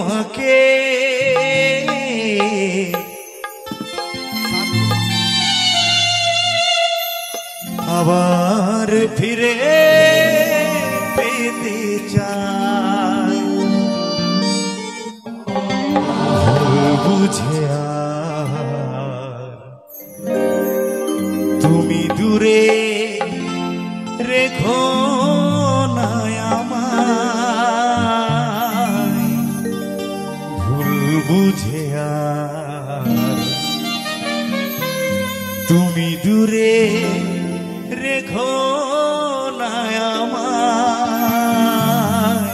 তোমাকে আবার ফিরে পেতে চাই, বুঝে তুমি দূরে রেখো না আমায়, ভুল বুঝে তুমি দূরে রেখো না আমায়।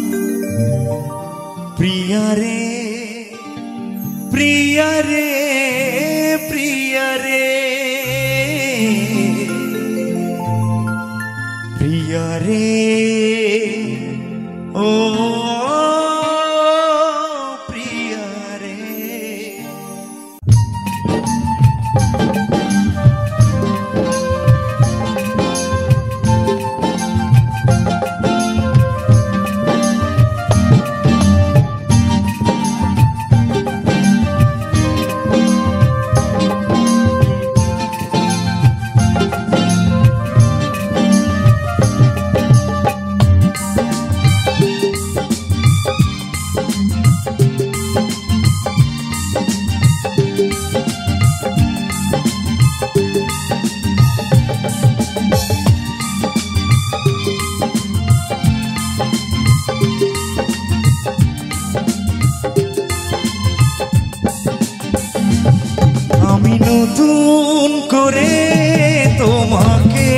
প্রিয়া রে প্রিয়া রে প্রিয়া রে প্রিয়া রে ও প্রিয়া রে। আমি নতুন করে তোমাকে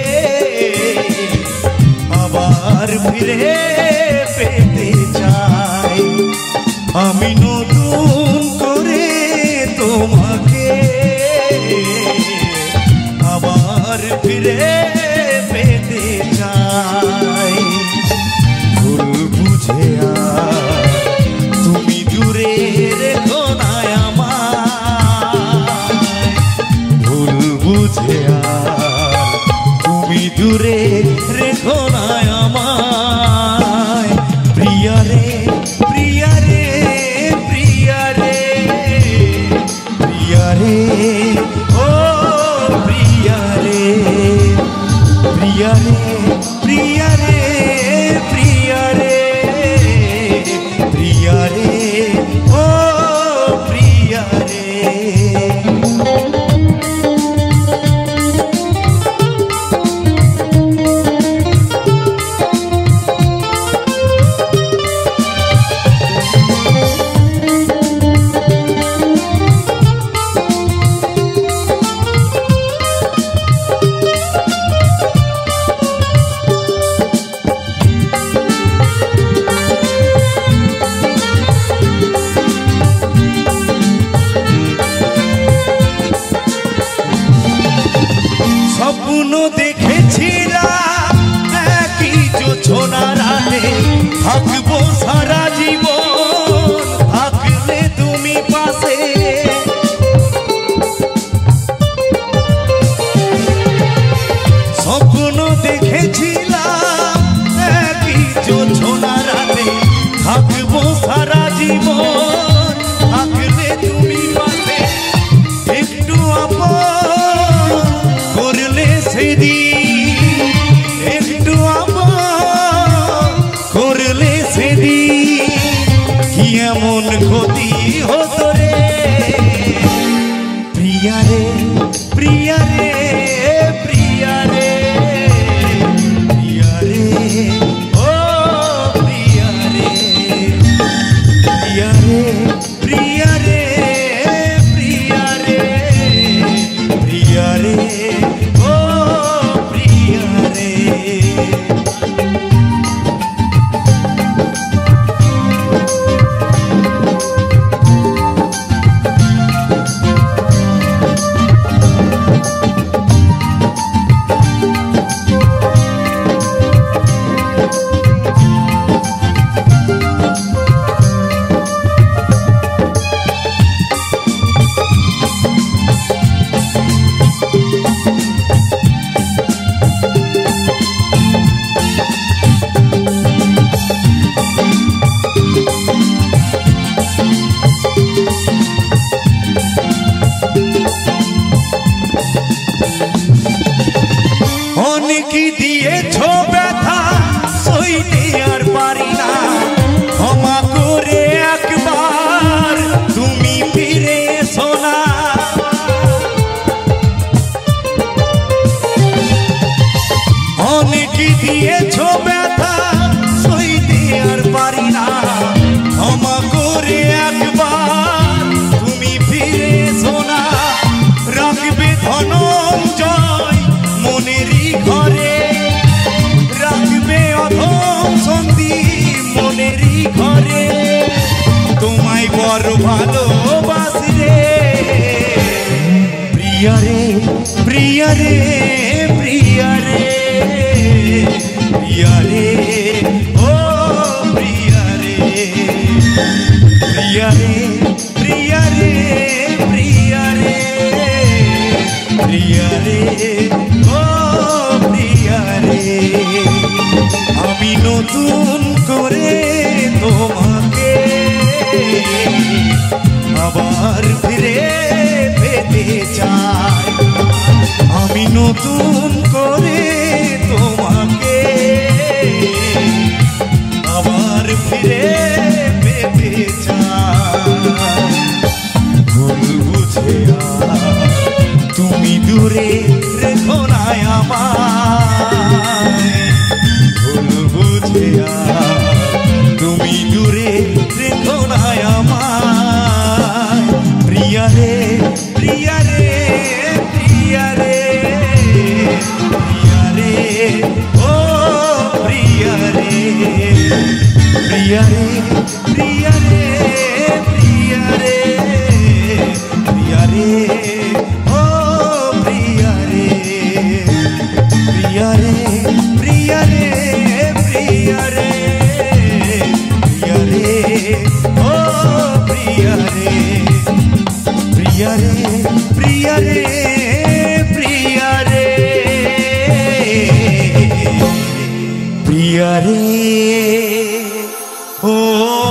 আবার ফিরে পেতে চাই, আমি নতুন করে তোমাকে আবার ফিরে পেতে চাই। ভুল বুঝে তুমি দূরে রেখো না আমায়, ভুল বুঝে তুমি দূরে রেখো না আমায়। প্রিয়া রে প্রিয়া রে প্রিয়া রে প্রিয়া রে ও প্রিয়া রে প্রিয়া রে প্রিয়া রে প্রিয়া রে প্রিয়া রে ও প্রিয়া রে। স্বপ্ন দেখেছিলাম একই জোছনা রাতে থাকবো সারা জীবন, থাকলে তুমি পাশে। স্বপ্ন দেখেছিলাম একই জোছনা রাতে থাকবো সারা জীবন, থাকলে তুমি পাশে। একটু আপন করলে সেদিন, একটু আপন করলে সেদিন प्रिया रे प्रिया रे प्रिया रे प्रिया रे ओ प्रिया रे प्रिया रे प्रिया रे प्रिया रे प्रिया रे ओ प्रिया रे आमी नतून करे তোমাকে আবার ফিরে পেতে চাই আমি নতুন করে তোমাকে আবার ফিরে পেতে চাই ভুল বুঝে তুমি দূরে রেখো না আমায় ভুল বুঝে তুমি দূরে রেখো না আমায় প্রিয়া রে প্রিয়া রে প্রিয়া রে প্রিয়া রে ও প্রিয়া রে প্রিয়া রে প্রিয়া রে প্রিয়া রে প্রিয়া রে ও প্রিয়া রে প্রিয়া রে প্রিয়া রে প্রিয়া রে ओ प्रिया रे प्रिया रे प्रिया रे प्रिया रे प्रिया रे ओ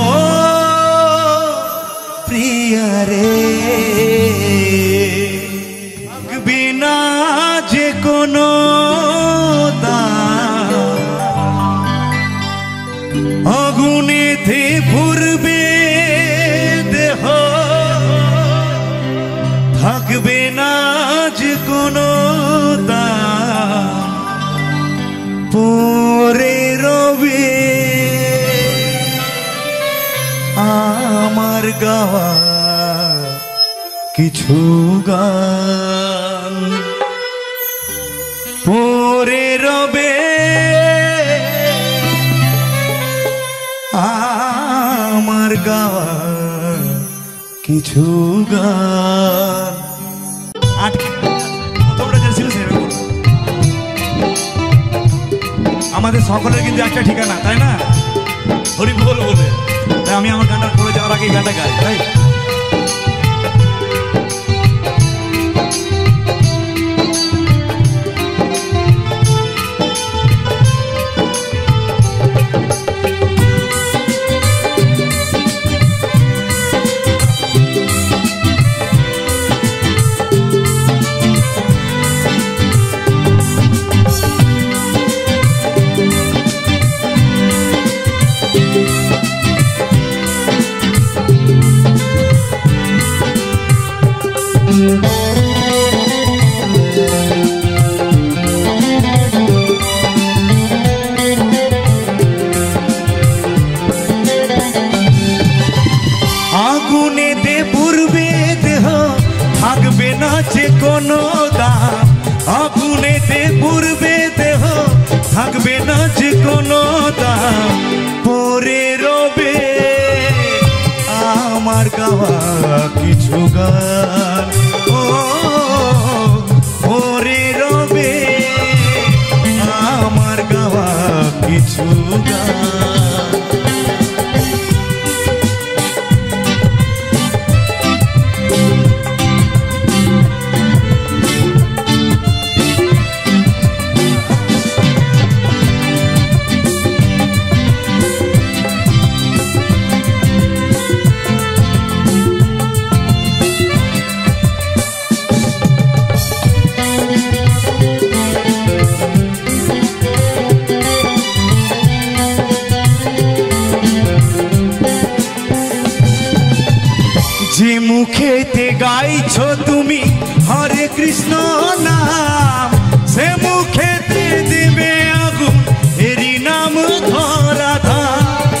प्रिया रे बिना जे कोनो আগুনেতে পুরবে দেহ থাকবে না যে কোনো দাম পরে রবে আমার গাওয়া কিছু গান পরে রবে আমার গাওয়া কিছু গান আমাদের সকলের কিন্তু একটা ঠিকানা তাই না হরি বল বলে তাই আমি আমার গানটা পড়ে যাওয়ার আগে গানটা গাই তাই কোনো দাম আগুনেতে পুড়বে দেহ থাকবে না যে কোনো দাম পরে রবে আমার গাওয়া কিছু গান ও পরে রবে আমার গাওয়া কিছু গান যে মুখেতে গাইছো তুমি হরে কৃষ্ণ নাম সে মুখেতে দেবে আগুন এরি নাম ধরা ধাম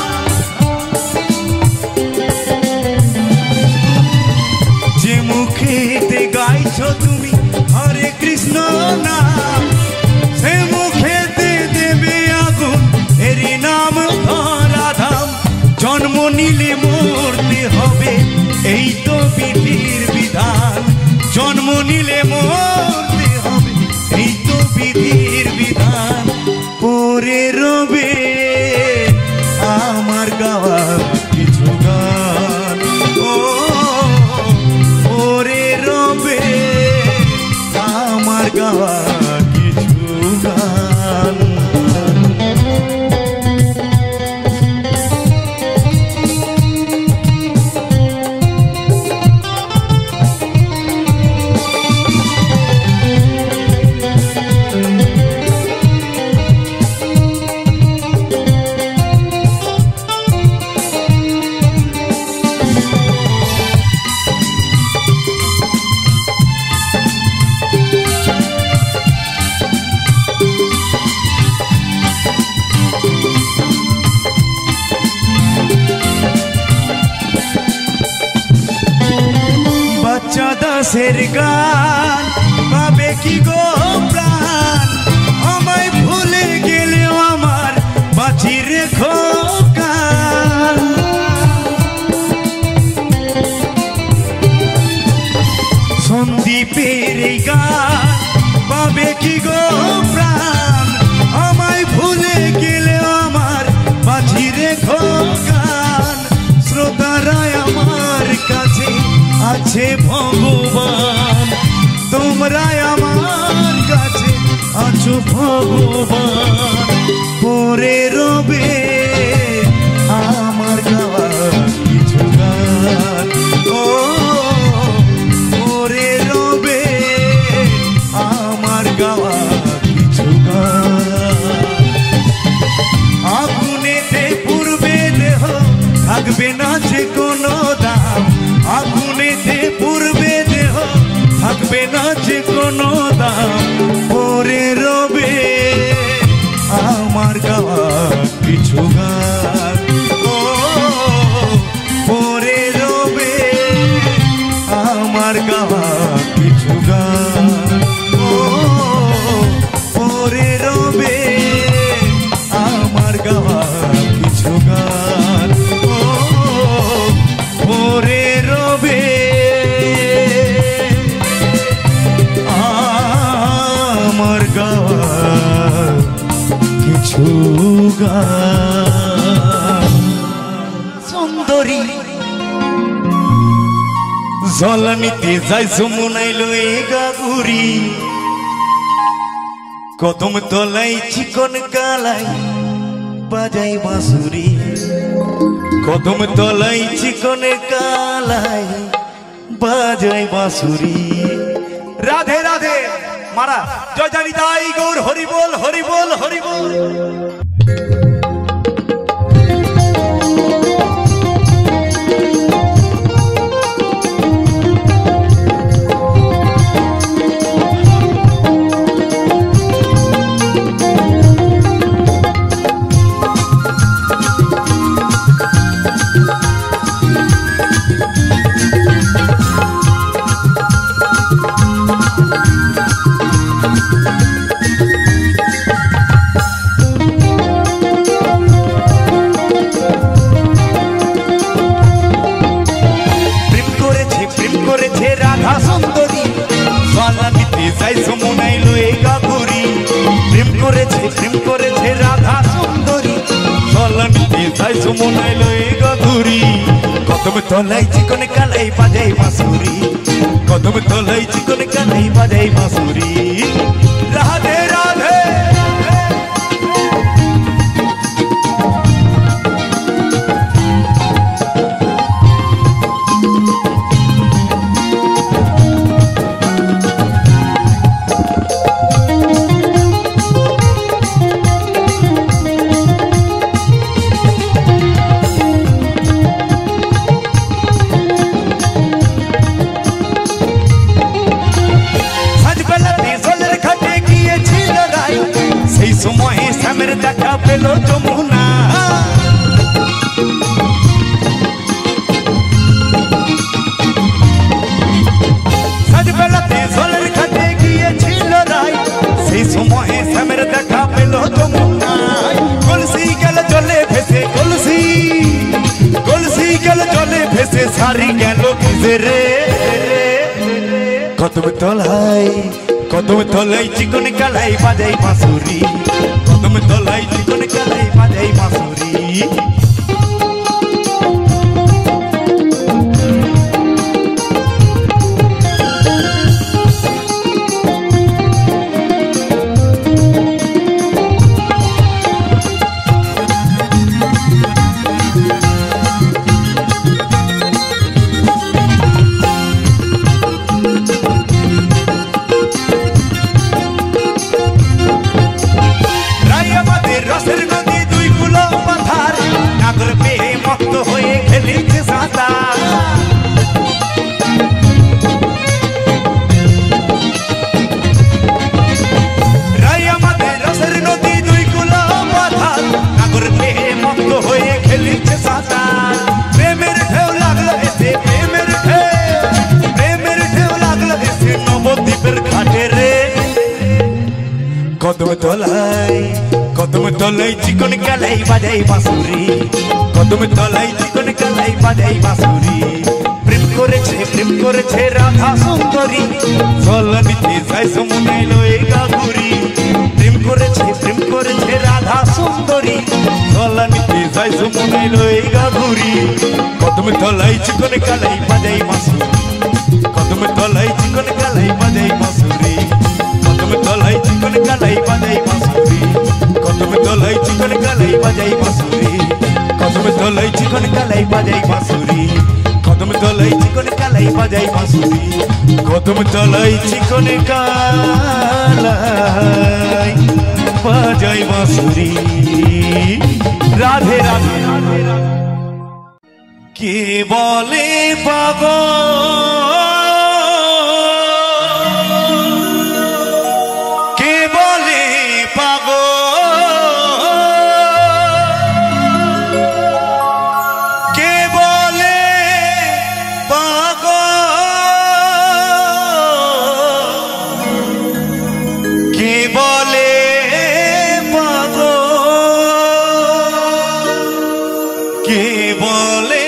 যে মুখেতে গাইছো তুমি হরে কৃষ্ণ নাম সে মুখেতে দেবে আগুন এরি নাম ধরা ধাম জন্ম নিলে মরতে হবে এই তো বিধির বিধান জন্ম নিলে রসের গান পাবে কি গো প্রাণ আমায় ভুলে গেলেও আমার বাঁচি রেখো গান সন্দীপের এই গান পাবে কি গো প্রাণ আমায় ভুলে গেলেও আমার বাঁচি রেখো গান শ্রোতারাই আমার কাছে আছে ভগবান তোমরাই আমার কাছে আছো ভগবান পরে রবে আমার গাওয়া কিছু গান ও পরে রবে আমার গাওয়া কিছু গান আগুনেতে পুড়বে দেহ থাকবে না যে কোনো দাম আগুনেতে পুড়বে দেহ থাকবে না যে কোনো দাম পরে রবে আমার গাওয়া কিছু গান ও পরে রবে আমার গাওয়া কিছু গান ও পরে রবে আমার গাওয়া কিছু গান ও পরে রবে আমার গাওয়া কিছু গান সুন্দরী জলানিতে যাই সুমনাইলো এ গাগুরি কদম তলাই চিকন কালাই বাজাই বাঁশুরি কদম তলাই চিকন কালাই বাজাই বাঁশুরি রাধে রাধে মারা জয় জানি তাই গৌর হরি বল হরি বল হরি বল কদম তলাই চিকন কালাই বাজাই বাঁশুরি কদম তলাই চিকন কালাই বাজাই বাঁশুরি রাধে রাধে সময়ে সামের দেখা পেল যমুনা সাজবেলাতে জলের ঘাটে গিয়েছিল রাই সেই সময়ে সামের দেখা পেল যমুনা কলসি গেল জলে ভেসে কলসি গেল জলে ভেসে সারি গেল ভিজে রে কদম তলাই চিকন কালাই বাজাই বাঁশুরি কদম তলাই চিকন কালাই বাজাই বাঁশুরি রসের নদী দুই কুলো তলায় চিকন কালাই বাজাই বাঁশুরি, কদম তলায় চিকন কালাই বাজাই বাঁশুরি। প্রেম করেছে রাধা সুন্দরী, জলনিতে যাই সমুনাইল এই গাগুরি। প্রেম করেছে রাধা সুন্দরী, জলনিতে যাই সমুনাইল এই গাগুরি। কদম তলায় চিকন কালাই বাজাই বাঁশুরি, কদম তলায় চিকন কালাই বাজাই বাঁশুরি, কদম তলায় চিকন কালাই বাজাই বাঁশুরি, কদম তলায় চিকন কালাই বাজাই বাঁশুরি, কদম তলায় চিকন কালাই বাজাই বাঁশুরি, কদম তলায় চিকন কালাই বাজাই বাঁশুরি, কদম তলায় চিকন কালাই বাজাই বাঁশুরি। রাধে রাধে রাধে রাধে। কে বলে পাগল, কে বলে পাগল, কে বলে পাগল, কে বলে পাগল, কে বলে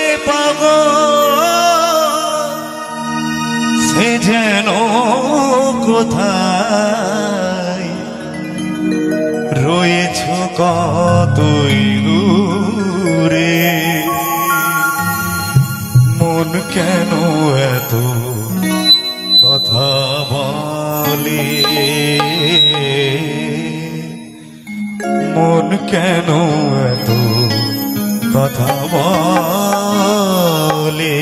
সে যেন কোথায় রয়েছ কতই দূরে, মন কেন এত কথা বলে, মন কেন এত কথা বলে।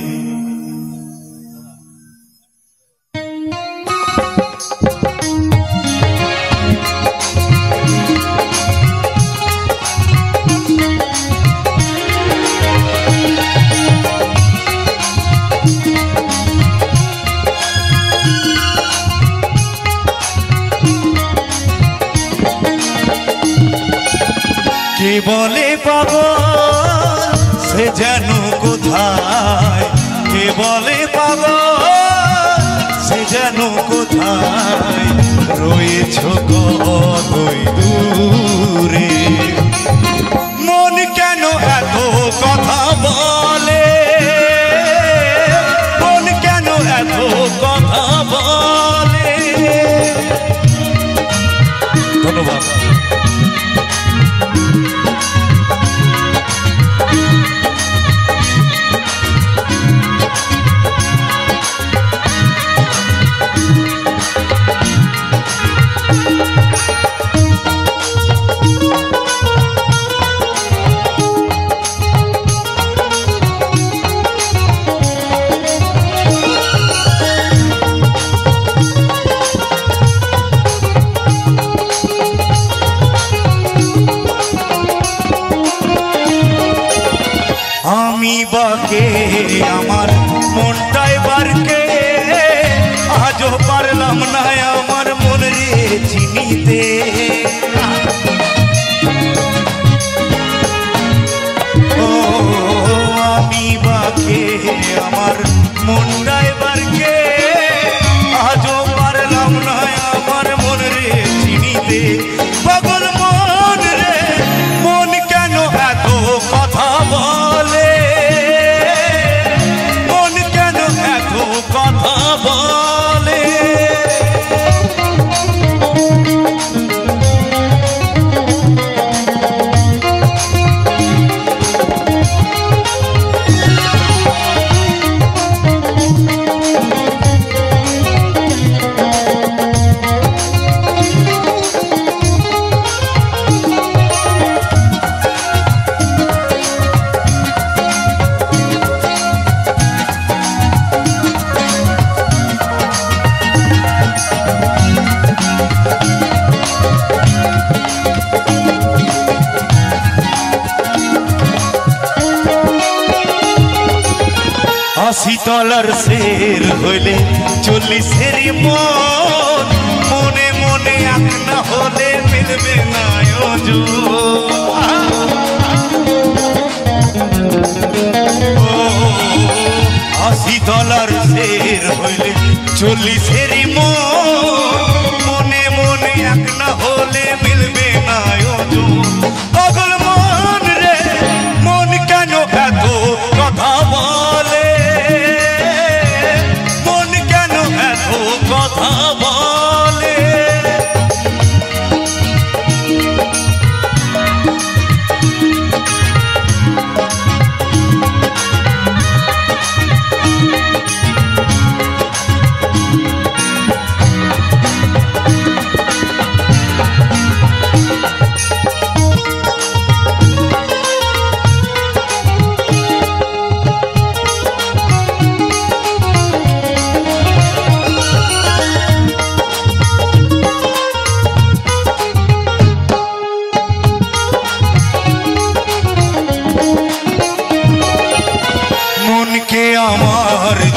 কে বলে পাগল সে যেন কোথায়, কে বলে পাগল সে যেন কোথায় রয়েছ কতই দূরে, মন কেন এত কথা বলে, মন কেন এত কথা বলে। ধন্যবাদ। আমি বাকে আমার মনটাই বারকে, আজও পারলাম না আমার মন রে চিনিতে। ও আমি বাকে আমার মনটাই বারকে, আজও পারলাম না আমার মন রে চিনিতে। পাগল মন রে, মন কেন এত কথা বলে, মন কেন এত কথা বলে। আশি তলার শের হইলে 40-এর মন, মনে মনে আঁক না হলে মিলবে না আশি তলার শের হইলে 40-এর মন, মনে মনে আঁক না হলে মিলবে না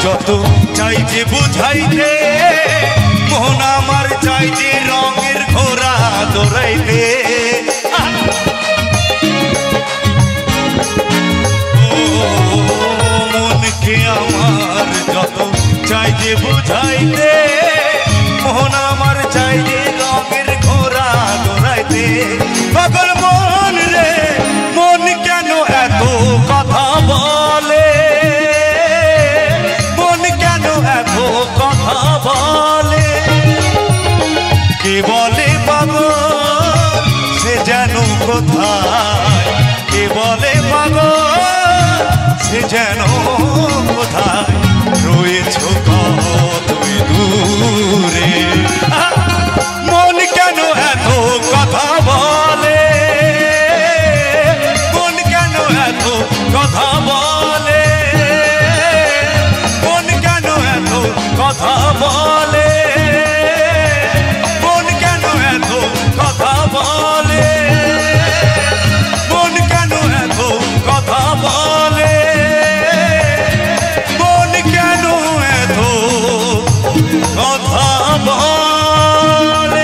যত চাই যে বুঝাইতে মন আমার চাই যে রঙের ঘোড়া দৌড়াইতে মনকে আমার যত চাই যে বুঝাইতে মন আমার চাই যে রঙের ঘোড়া দৌড়াইতে পাগল মন রে মন কেন এত কথা বলে মন কেন এত কথা বলে কে বলে পাগল সে যেন কোথায় কে বলে পাগল সে যেন কোথায় রয়েছো কত দূরে মন কেন এত কথা বলে মন কেন এত কথা বলে মন কেন এত কথা বলে মন কেন এত কথা বলে মন কেন এত কথা বলে মন কেন এত কথা বলে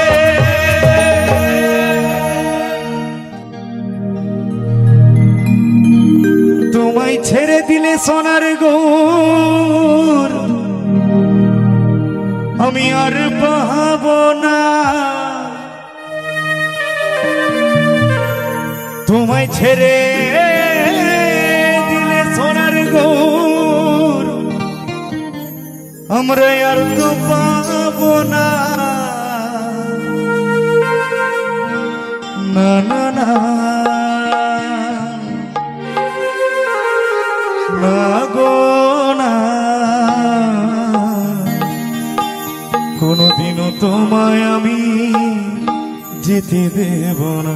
তোমায় ছেড়ে দিলে সোনার গৌর আমি আর পাবো না তোমায় ছেড়ে দিলে সোনার গৌর আমরা আর তো পাবো না না না না না গো না কোনদিনও তোমায় আমি যেতে দেব না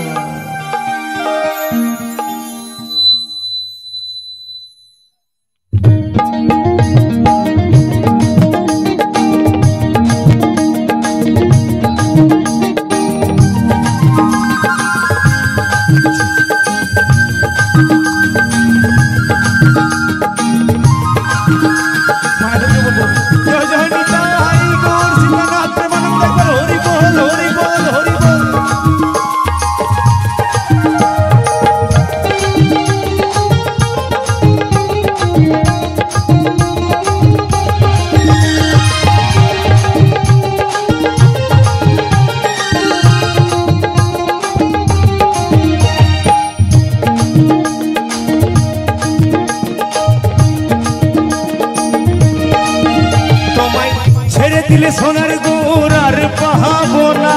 দিলে সোনার গৌর আর পাবো না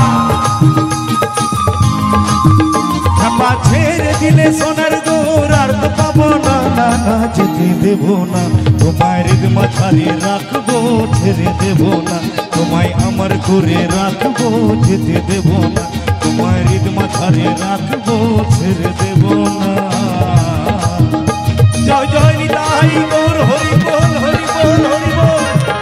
ছেড়ে দিলে সোনার গৌর আর তো পাবো না না না যেতে দেব না তোমায় হৃদ মাথারে রাখবো ছেড়ে দেব না তোমায় আমার করে রাখবো যেতে দেব না তোমায় হৃদ মাথারে রাখবো ছেড়ে দেব না জয় জয় নিতাই গৌর হরি বল হরি বল হরি বল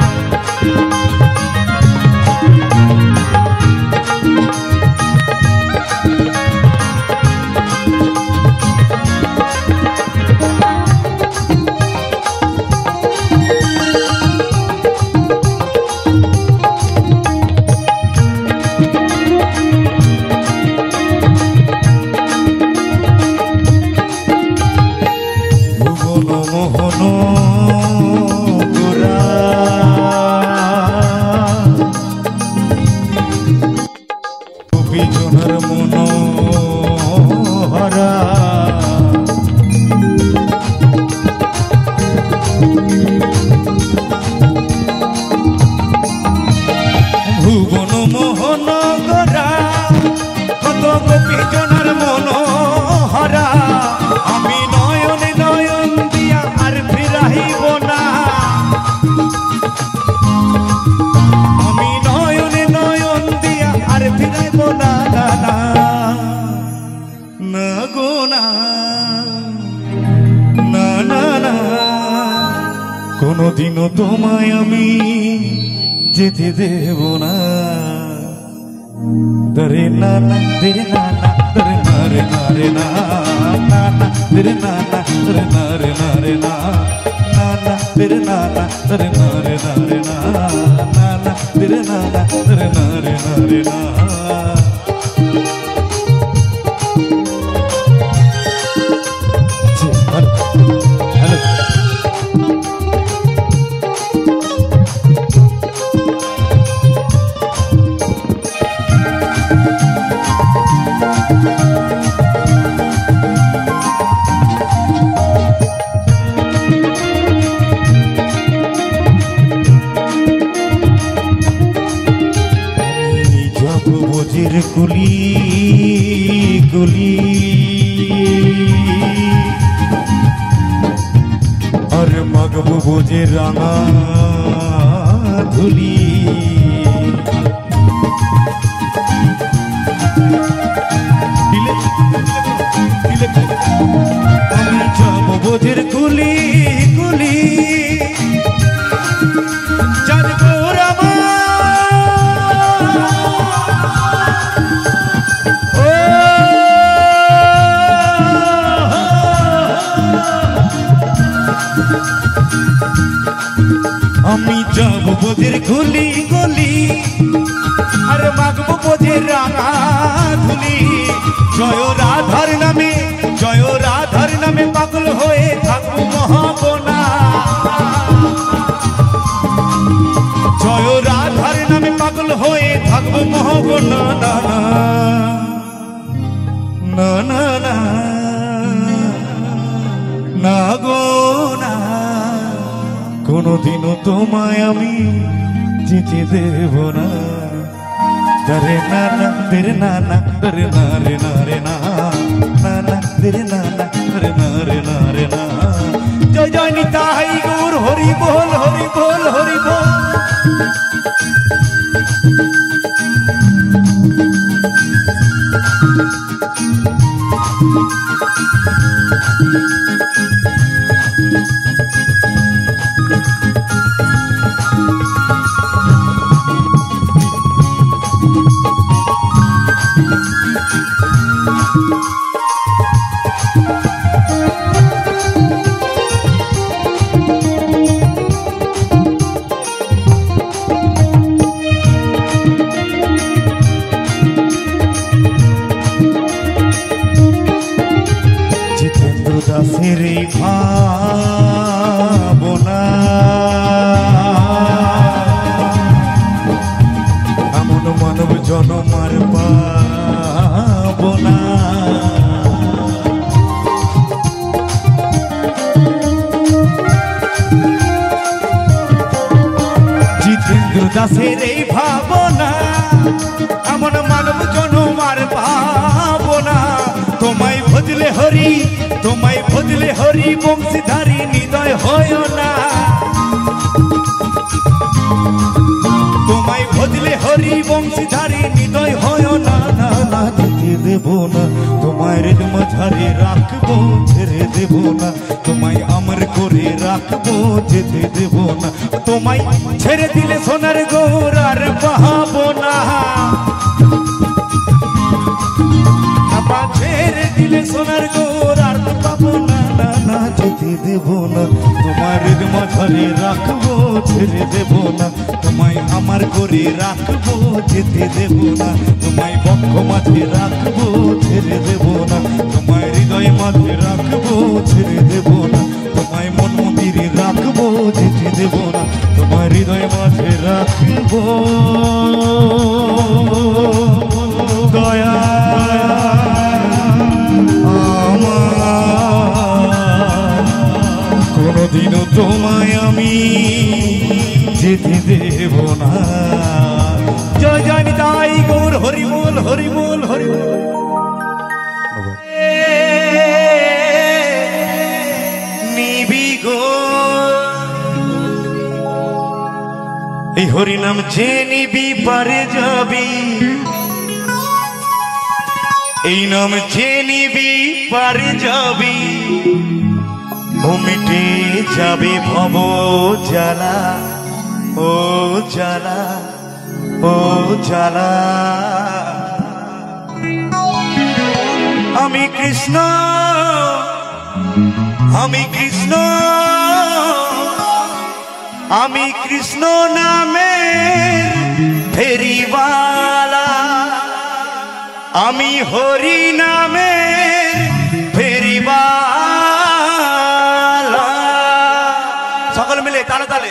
ভুবন মোহন গরা কত গোপী জনার মন হরা আমি নয়ন নয়ন দিয়া আর ফিরাইব না আমি নয়ন নয়ন দিয়া আর ফিরাইব না না না না গো না না না না কোনদিনও তোমায় আমি যেতে দেব না দরে না না দরে না না দরে না রে না রে না না না तेरे नाना तेरे नारे नारे ना नाना तेरे नाना तेरे नारे नारे ना नाना तेरे नाना तेरे नारे नारे ना बोझेर कुली कुली और मगबू बोझे रांगा धुली আমি যাব बोझेर कुली कुली আমি যাব বোঝের গুলি গুলি আরে মাগবো বোঝের রাঙা ধুলি জয় রাধার নামে পাগল হয়ে থাকবো মহাবনা জয় রাধার নামে পাগল হয়ে থাকবো মহাবনা না না না না না গো না কোনদিনও তোমায় আমি যেতে দেব না তেরে নানা তেরে নানা তেরে নারে নারে না নানা তেরে নানা তেরে নারে নারে না জয় জয় নিতাই গৌর হরি বল হরি বল হরি বল দাসের এই ভাবনা এমন মানব জনমার পাবনা জিতেন্দ্র দাসের এই ভাবনা এমন মানব জনমার পাবনা তোমায় ভজলে হরি তোমায় ভজলে হরি বংশীধারী হৃদয় হয় না তোমায় ভজলে হরি বংশীধারী হৃদয় হয় না না না যেতে দেব না তোমায় রেদ মাঝারে রাখবো ছেড়ে দেব না তোমায় আমার করে রাখবো যেতে দেব না তোমায় ছেড়ে দিলে সোনার গৌর আর পাবো না ছেড়ে দিলে সোনার গৌর আর পাবো না না না যেতে দেব না তোমার মাঝারে রাখবো ছেড়ে দেব না তোমায় আমার করে রাখবো যেতে দেব না তোমায় বক্ষ মাঝে রাখবো ছেড়ে দেব না তোমায় হৃদয় মাঝে রাখবো ছেড়ে দেব না তোমায় মন মন্দিরে রাখবো যেতে দেব না তোমায় হৃদয় মাঝে রাখবো দয়া কোনদিনও তোমায় আমি যেতে দেব না জয় জয় নিতাই গৌর হরি বল হরি বল হরি বল নিবি গো এই হরি নাম যে নিবি পারে যাবি এই নাম যে নিবি পারে যাবি ও মিটে যাবে ভব জ্বালা ও জ্বালা ও জ্বালা আমি কৃষ্ণ আমি কৃষ্ণ নামের ফেরিওয়ালা, আমি হরি নামের ফেরিওয়ালা। সকল মিলে তালে তালে।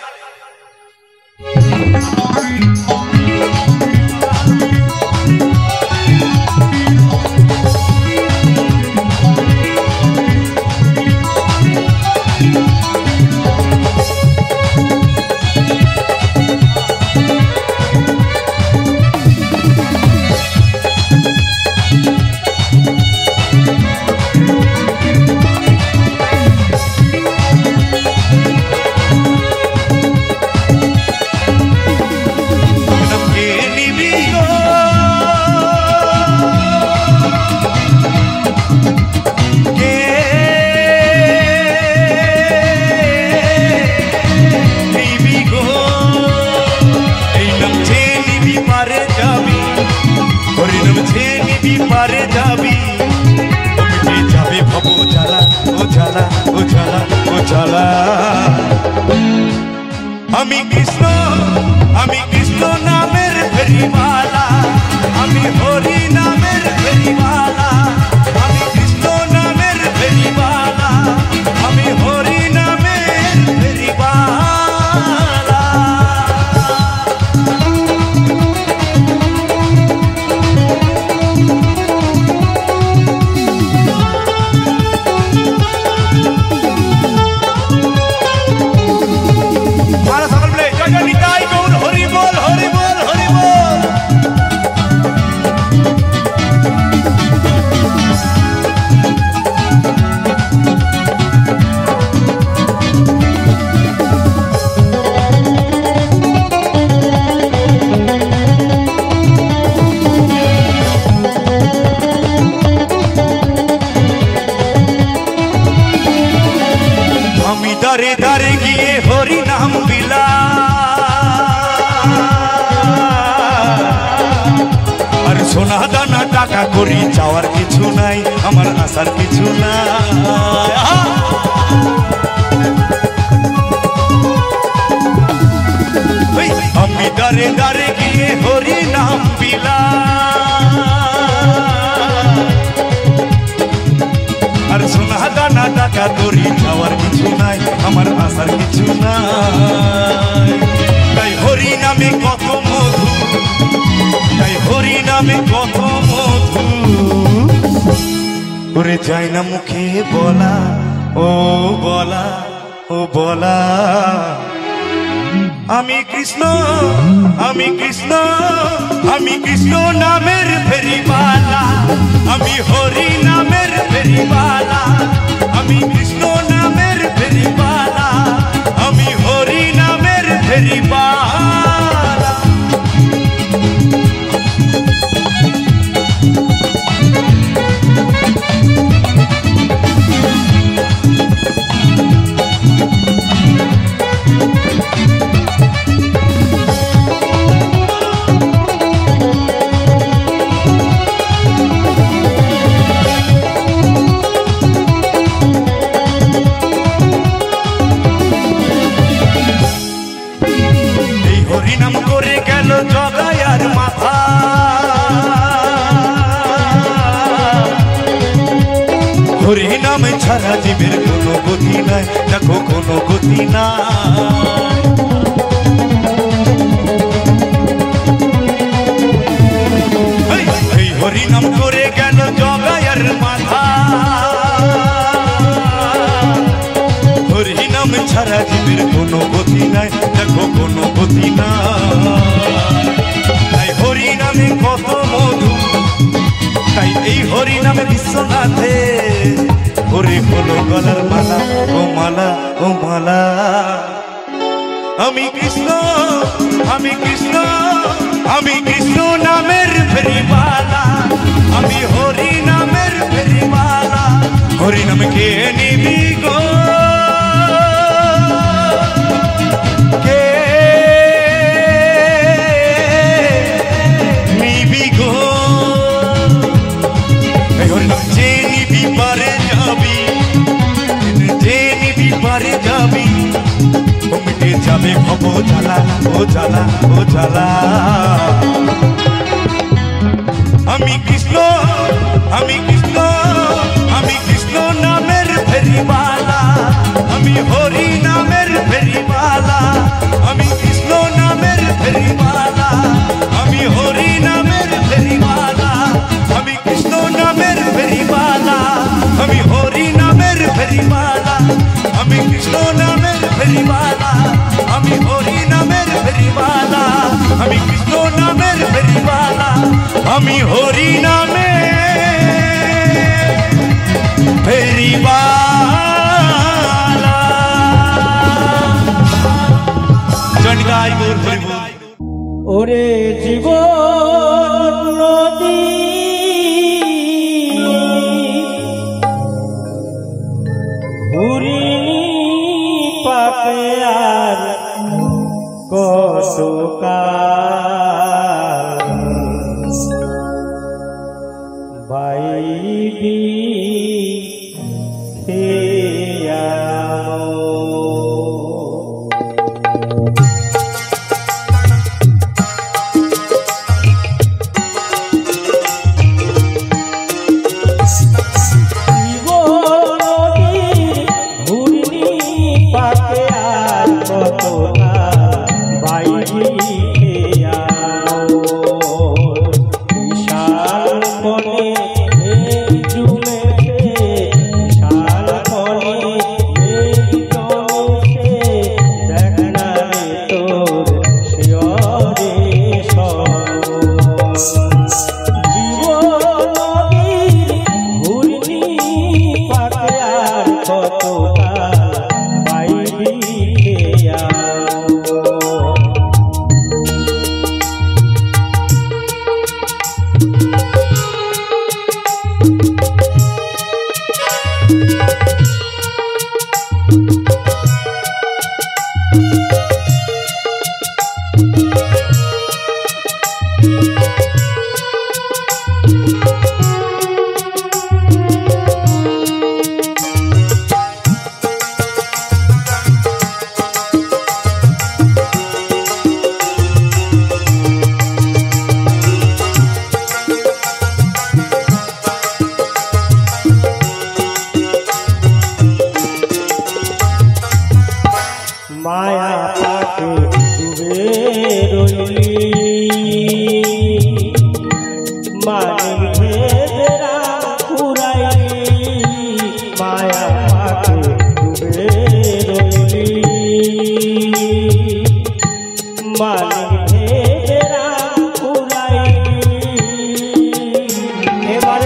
পারে যাবি তুমি যাবে ভব জ্বালা ও জ্বালা ও জ্বালা ও জ্বালা। আমি কৃষ্ণ নামের ফেরিওয়ালা, আমি হরি নামের ফেরিওয়ালা, আমি কৃষ্ণ নামের ফেরিওয়ালা, আমি হরি নামের ফেরিওয়ালা। দারে দারে গিয়ে হরি নাম বিলা, আর সোনা দানা টাকা করি চাওয়ার কিছু নাই, আমার আসার কিছু নাই। আমি দারে দারে গিয়ে হরি নাম বিলা, আর সোনা দানা টাকা করি চাওয়ার কিছু নাই, আমার আসার কিছু নাই। তাই হরি নামে কত মধু, তাই হরি নামে কত মধু, ওরে যায় না মুখে বলা, ও বলা, ও বলা। আমি কৃষ্ণ নামের ফেরিওয়ালা, আমি হরি নামের ফেরিওয়ালা, আমি কৃষ্ণ নামের ফেরিওয়ালা, আমি হরি নামের ফেরিওয়ালা। হরিনাম করে গেল জগায়ার মাথা, হরিনাম ছাড়া জীবের কোনো গতি নাই, দেখো কোনো গতি নাই। এই হরিনাম করে গেল জগায়ার মাথা, হরিনাম ছাড়া জীবের কোনো গতি নাই, দেখো কোনো গতি নাই। তাই হরি নামে কত মধু, তাই এই হরি নামে বিশ্বনাথে হরে হলো গলার মালা, ও মালা, ও মালা। আমি কৃষ্ণ নামের ফেরিওয়ালা, আমি হরি নামের ফেরিওয়ালা। হরি নাম কে নিবি গো, কে নিবি গো, এই হরি নাম যে নিবি পারে যাবি, ও জ্বালা ও জ্বালা ও জ্বালা আমি কৃষ্ণ আমি কৃষ্ণ আমি কৃষ্ণ নামের ফেরিওয়ালা আমি হরি নামের ফেরিওয়ালা আমি কৃষ্ণ নামের ফেরিওয়ালা আমি হরি নামের ফেরিওয়ালা আমি কৃষ্ণ নামের ফেরিওয়ালা আমি হরি নামের ফেরিওয়ালা আমি কৃষ্ণ নামের ফেরিওয়ালা আমি হরি নামের ফেরিওয়ালা আমি কৃষ্ণ নামের ফেরিওয়ালা আমি হরি নামে ফেরিওয়ালা জনগাই গোর হরিবল ওরে জীবন নদী ঘুরিনি পাকে আর কতকাল বাইবি माया पाके डूबे रोली मानिक भेदरा पुराई माया पाके डूबे रोली मानिक भेदरा पुराई एबार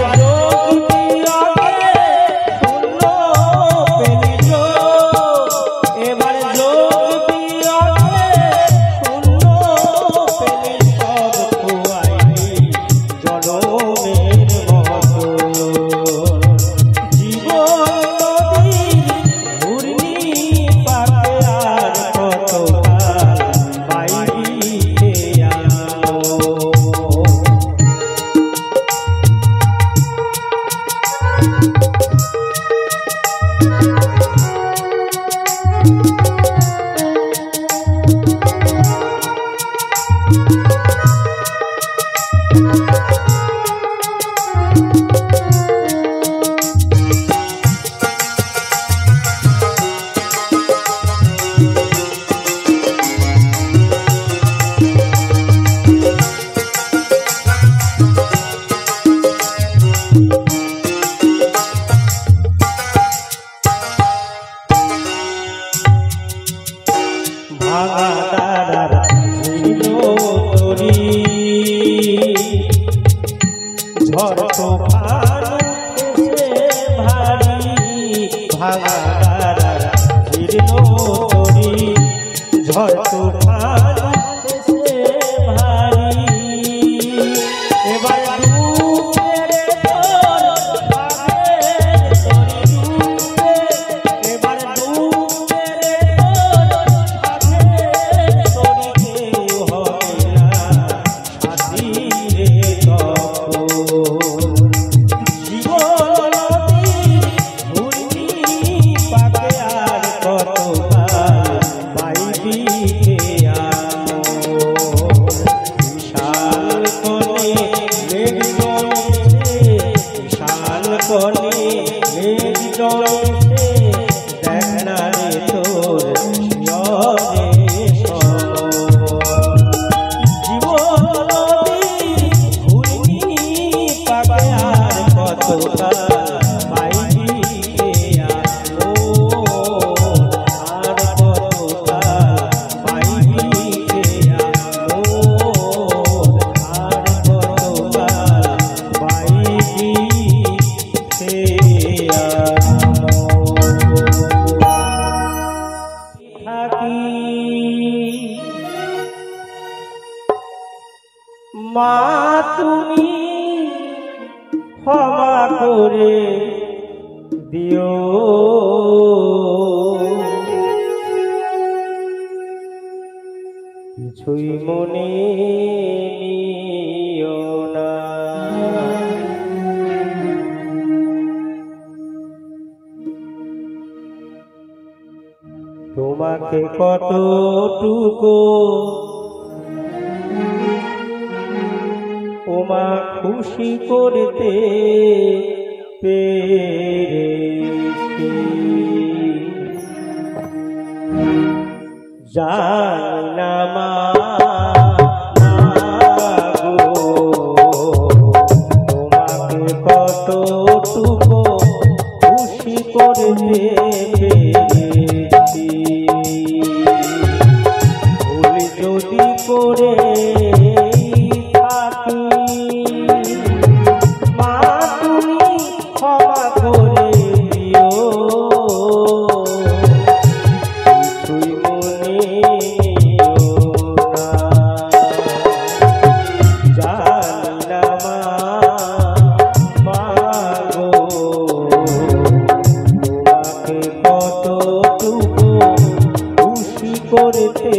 झड़ तूफान से भारी भागा जीर्णो तोरी झड़ तूफान से भारी एबार डूबे तोर भागे तोरी डूबे एबार डूबे तोर भागे तोरी केउ होय ना साथी रे जीवन नदी घुरनी पाके आर कतोकाल बाई মেঘ জলেছে দেখা রে তোর শিয়রে জীবন নদী ঘুরনি পাবে আর কতটা পাইবি আর কতটা পাইবি আর কতটা পাইবি মা তুমি ক্ষমা করে দিও কিছুই মনে নিও না তোমাকে কতটুকু ওমা খুশি করতে পেরেছি জানি না মা তোমাকে কতটুকু খুশি করতে পেরেছি ভুল যদি করে করতে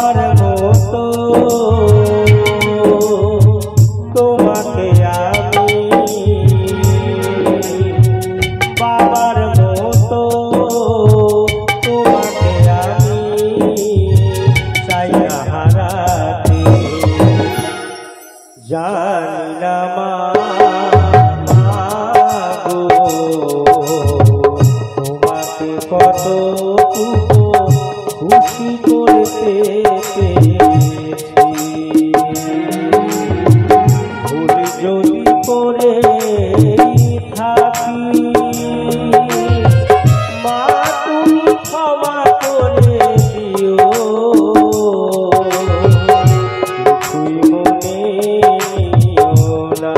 বাবার মতো তোমাকে আমি বাবার মতো তোমাকে আমি চাই না হারাতে জানি না মা গো তোমাকে কত খুশি করতে পেরেছি ভুল যদি করে থাকি মা তুমি ক্ষমা করে দিও কিছুই মনে নিও না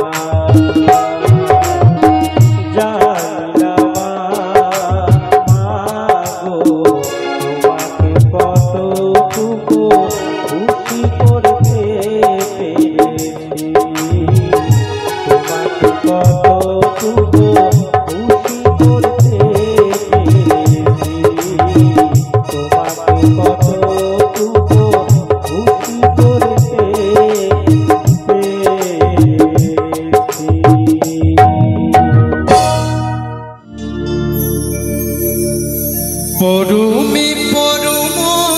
জানি না মা গো তোমাকে কতটুকু খুশি করতে পেরেছি তোমাকে কতটুকু খুশি করতে পেরেছি তোমাকে কতটুকু খুশি করতে পেরেছি। পরমে পরম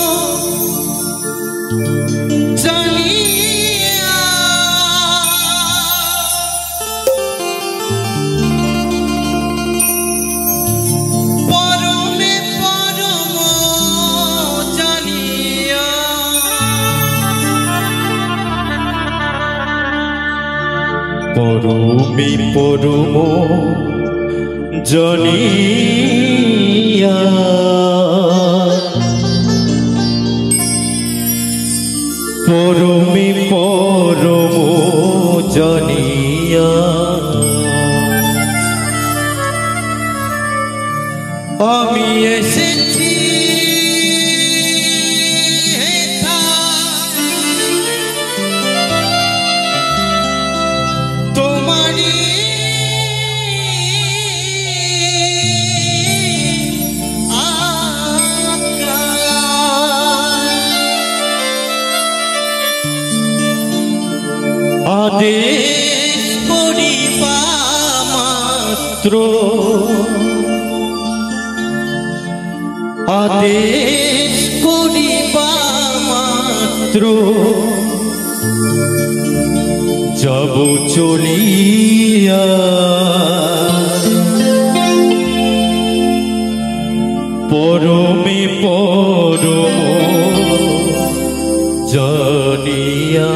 জানিয়া পরমে পরম জানিয়া পরমে পরম জানিয়া পরমে পরম জানিয়া আমি এসেছি তোমারি আদেশ করিবা মাত্র আদেশ করিবা মাত্র যাব চলিয়া পরমে পরম জানিয়া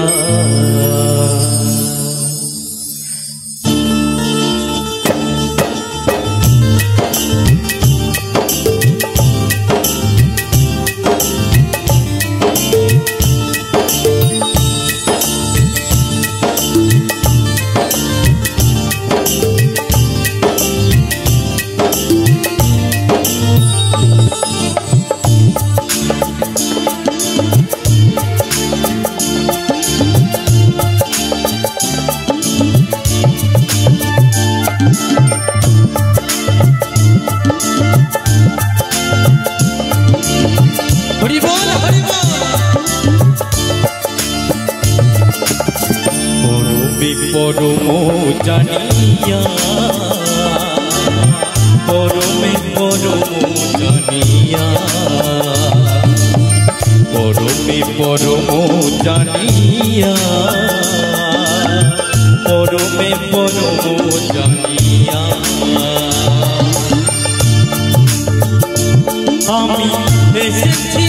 পরম জানিয়া পরমে পরম জানিয়া পরমে পরম জানিয়া পরমে পরম জানিয়া আমি এসেছি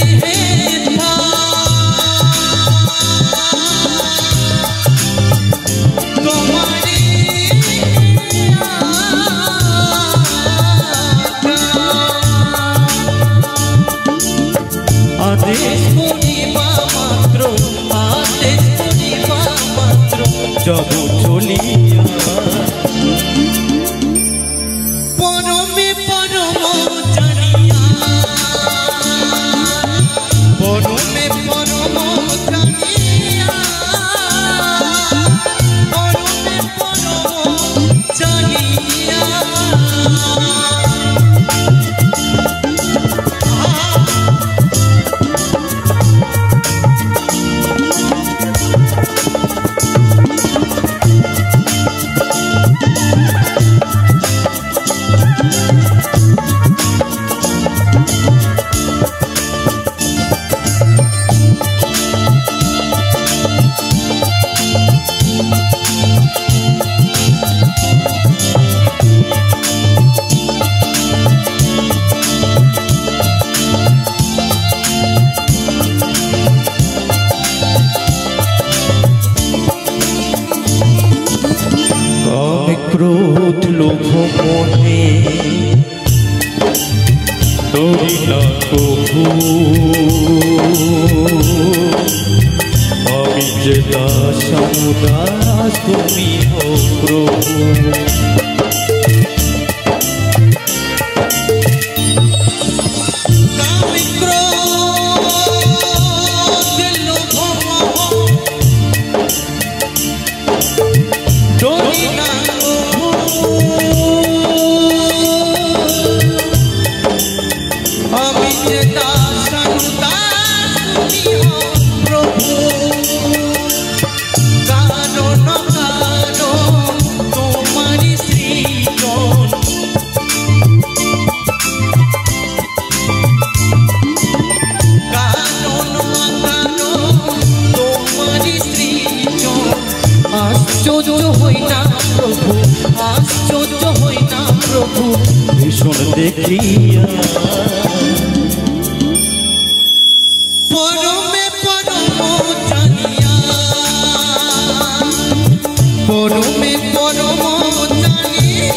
আদেশ করিবা মাত্র আদেশ করিবা মাত্র যাব চলিয়া পরমে পরম জানিয়া পরমে পরম জানিয়া পরমে পরম জানিয়া যে দাস দাস তুমি হও প্রভু। ভীষণ দেখিয়া পরমে পরম জানিয়া, পরমে পরম জানিয়া,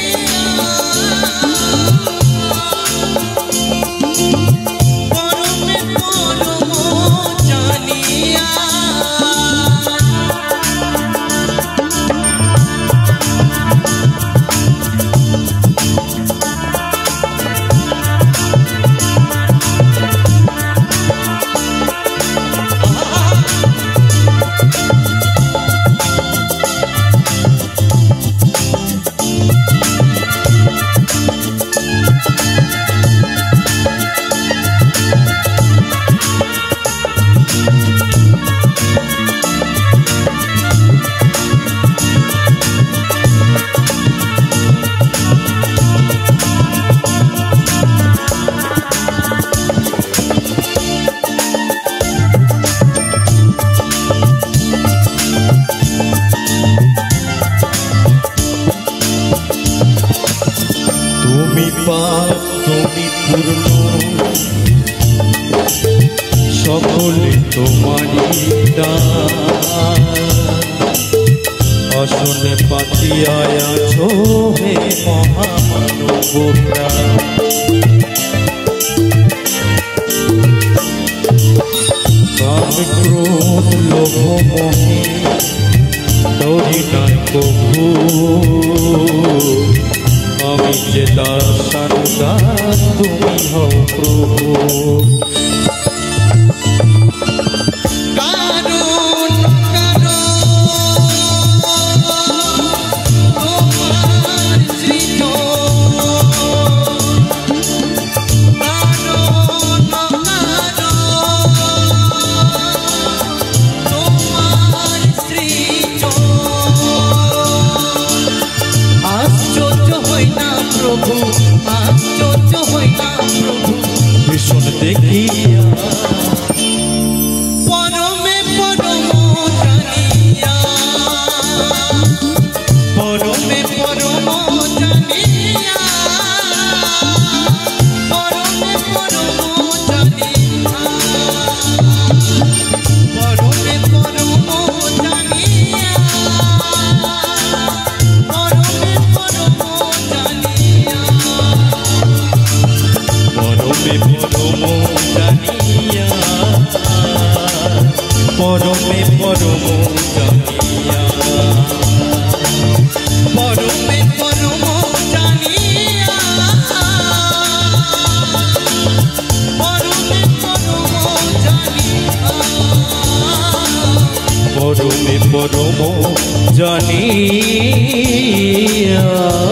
পরমে পরম জানিয়া, তুমি পাপ তুমি পূর্ণ সকলে তোমারই দান, আসনে পাতিয়া আছো হে মহামানব প্রাণ। কাম ক্রোধ লোভ মোহে তোরি নাই কভু, আমি যে দাস তুমি হও প্রভু। ভীষণ দেখিয়া পরমে পরম জানিয়া, পরমে পরম জানিয়া, পরমে পরম জানিয়া, পরমে পরম জানিয়া, পরমে পরম জানিয়া, পরমে পরম জানিয়া, পরমে পরম জানিয়া, পরমে পরম জানিয়া, পরমে পরম জানিয়া, পরমে পরম জানিয়া।